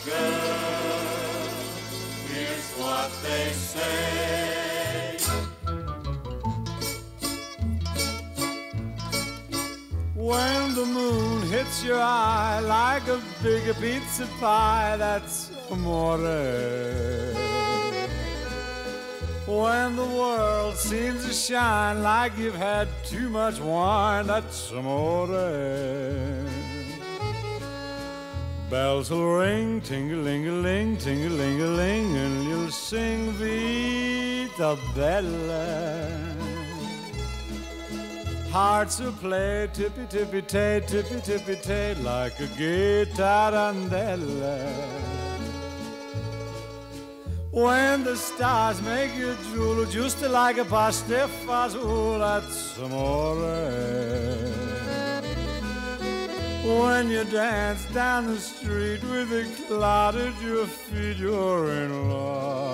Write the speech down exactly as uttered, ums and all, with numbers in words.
girl. Here's what they say. When the moon hits your eye like a big pizza pie, that's amore. When the world seems to shine like you've had too much wine, that's amore. Bells will ring, ting-a-ling-a-ling, ting-a-ling-a-ling, and you'll sing Vita Bella. Hearts will play tippy-tippy-tay, tippy-tippy-tay, like a gay tarantella. When the stars make you drool, just like a pasta fazool, that's amore. When you dance down the street with a cloud at your feet, you're in love.